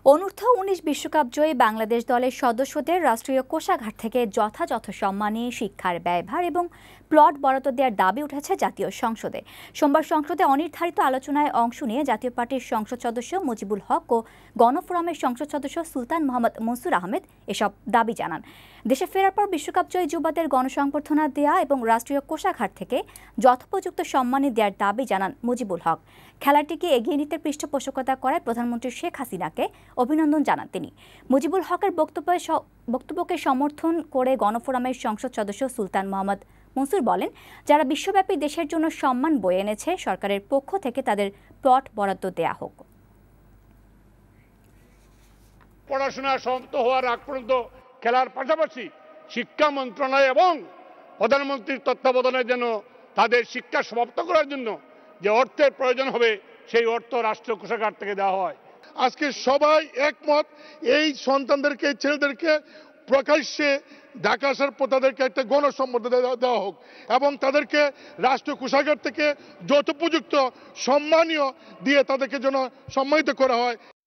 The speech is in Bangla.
অনূর্ধ্ব-19 বিশ্বকাপ জয়ী বাংলাদেশ দলের সদস্যদের রাষ্ট্রীয় কোষাগার থেকে যথাযথ সম্মানে শিক্ষার ব্যয়ভার এবং প্লট বরাদ্দ দেওয়ার দাবি উঠেছে জাতীয় সংসদে। সোমবার সংসদে অনির্ধারিত আলোচনায় অংশ নিয়ে জাতীয় পার্টির সংসদ সদস্য মুজিবুল হক ও গণফোরামের সংসদ সদস্য সুলতান মোহাম্মদ মনসুর আহমেদ এসব দাবি জানান। দেশে ফেরার পর বিশ্বকাপ জয়ী যুবাদের গণসংবর্ধনা দেয়া এবং রাষ্ট্রীয় কোষাগার থেকে যথোপযুক্ত সম্মানী দেওয়ার দাবি জানান মুজিবুল হক। খেলাটিকে এগিয়ে নিতে পৃষ্ঠপোষকতা করায় প্রধানমন্ত্রী শেখ হাসিনাকে অভিনন্দন জানান তিনি। মুজিবুল হকের বক্তব্যকে সমর্থন করে গণফোরামের সংসদ সদস্য সুলতান মোহাম্মদ মনসুর বলেন, যারা বিশ্বব্যাপী দেশের জন্য সম্মান বয়ে এনেছে, সরকারের পক্ষ থেকে তাদের প্লট বরাদ্দ দেয়া হোক। পড়াশোনা সমাপ্ত হওয়ার আগ পর্যন্ত খেলার পাশাপাশি শিক্ষা মন্ত্রণালয় এবং প্রধানমন্ত্রীর তত্ত্বাবধানে যেন তাদের শিক্ষা সমাপ্ত করার জন্য যে অর্থের প্রয়োজন হবে সেই অর্থ রাষ্ট্রীয় কোষাগার থেকে দেওয়া হয়। আজকে সবাই একমত, এই সন্তানদেরকে, ছেলেদেরকে প্রকাশ্যে ঢাকা আসার পর তাদেরকে একটা গণসম্বর্ধনা দেওয়া হোক এবং তাদেরকে রাষ্ট্রীয় কোষাগার থেকে যথোপযুক্ত সম্মানীয় দিয়ে তাদেরকে যেন সম্মানিত করা হয়।